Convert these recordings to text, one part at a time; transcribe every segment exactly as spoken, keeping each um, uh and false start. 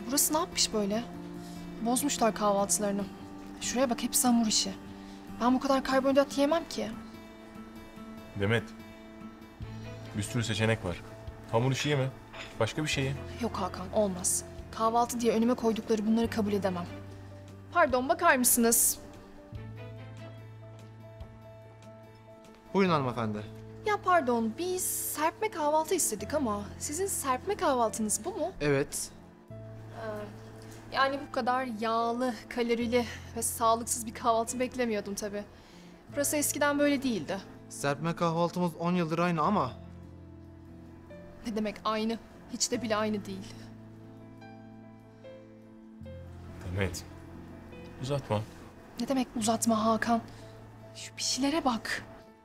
Burası ne yapmış böyle? Bozmuşlar kahvaltılarını. Şuraya bak, hepsi hamur işi. Ben bu kadar karbonhidrat yiyemem ki. Demet, bir sürü seçenek var. Hamur işi yeme, başka bir şey ye. Yok Hakan, olmaz. Kahvaltı diye önüme koydukları bunları kabul edemem. Pardon, bakar mısınız? Buyurun hanımefendi. Ya pardon, biz serpme kahvaltı istedik ama sizin serpme kahvaltınız bu mu? Evet. Yani bu kadar yağlı, kalorili ve sağlıksız bir kahvaltı beklemiyordum tabii. Burası eskiden böyle değildi. Serpme kahvaltımız on yıldır aynı ama Ne demek aynı? Hiç de bile aynı değil. Demet, uzatma. Ne demek uzatma Hakan? Şu pişilere bak.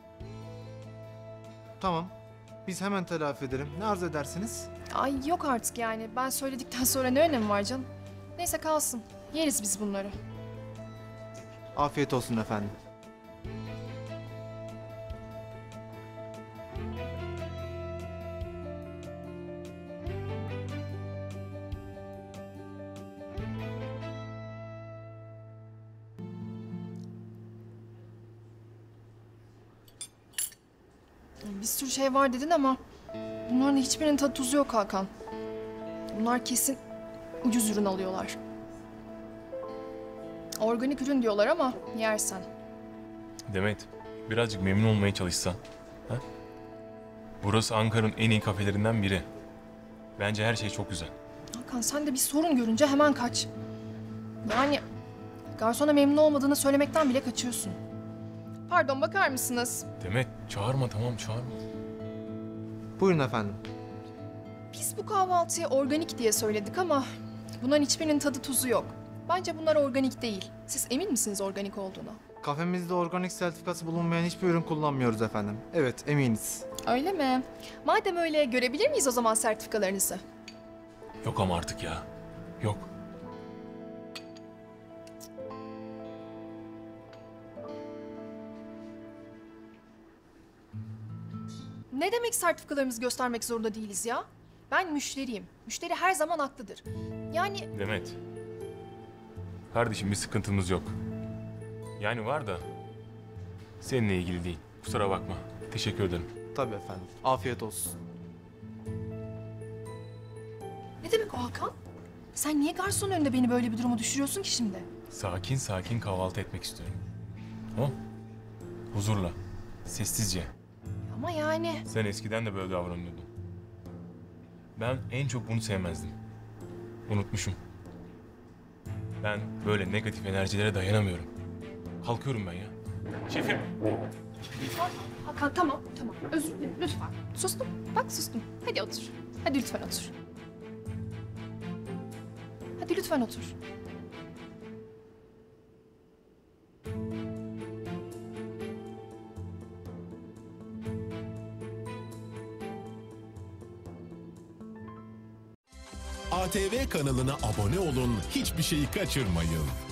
tamam. Biz hemen telafi edelim. Ne arzu edersiniz? Ay yok artık yani. Ben söyledikten sonra ne önemi var canım? Neyse kalsın. Yeriz biz bunları. Afiyet olsun efendim. Bir sürü şey var dedin ama bunların hiçbirinin tadı tuzu yok Hakan. Bunlar kesin ucuz ürün alıyorlar. Organik ürün diyorlar ama yersen. Demet, birazcık memnun olmaya çalışsan. Ha? Burası Ankara'nın en iyi kafelerinden biri. Bence her şey çok güzel. Hakan sen de bir sorun görünce hemen kaç. Yani garsona memnun olmadığını söylemekten bile kaçıyorsun. Pardon, bakar mısınız? Demet, çağırma tamam çağırma. Buyurun efendim. Biz bu kahvaltıyı organik diye söyledik ama bunların hiçbirinin tadı tuzu yok. Bence bunlar organik değil. Siz emin misiniz organik olduğuna? Kafemizde organik sertifikası bulunmayan hiçbir ürün kullanmıyoruz efendim. Evet, eminiz. Öyle mi? Madem öyle, görebilir miyiz o zaman sertifikalarınızı? Yok ama artık ya. Yok. Ne demek sertifikalarımızı göstermek zorunda değiliz ya? Ben müşteriyim. Müşteri her zaman haklıdır. Yani Demet. Kardeşim bir sıkıntımız yok. Yani var da seninle ilgili değil. Kusura bakma. Teşekkür ederim. Tabii efendim. Afiyet olsun. ne demek o Hakan? Sen niye garsonun önünde beni böyle bir duruma düşürüyorsun ki şimdi? Sakin sakin kahvaltı etmek istiyorum. Tamam? Huzurla. Sessizce. Ama yani... Sen eskiden de böyle davranıyordun. Ben en çok bunu sevmezdim. Unutmuşum. Ben böyle negatif enerjilere dayanamıyorum. Kalkıyorum ben ya. Şefim. Hakan tamam, tamam. Özür dilerim, lütfen. Sustum. Bak sustum. Hadi otur. Hadi lütfen otur. Hadi lütfen otur. A T V kanalına abone olun, hiçbir şeyi kaçırmayın.